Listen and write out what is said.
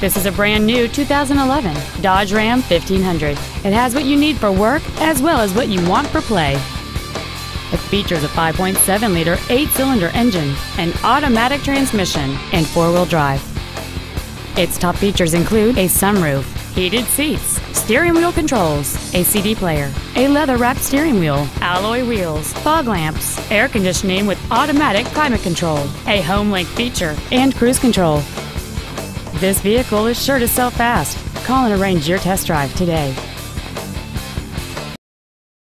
This is a brand new 2011 Dodge Ram 1500. It has what you need for work as well as what you want for play. It features a 5.7-liter 8-cylinder engine, an automatic transmission, and 4-wheel drive. Its top features include a sunroof, heated seats, steering wheel controls, a CD player, a leather-wrapped steering wheel, alloy wheels, fog lamps, air conditioning with automatic climate control, a home link feature, and cruise control. This vehicle is sure to sell fast. Call and arrange your test drive today.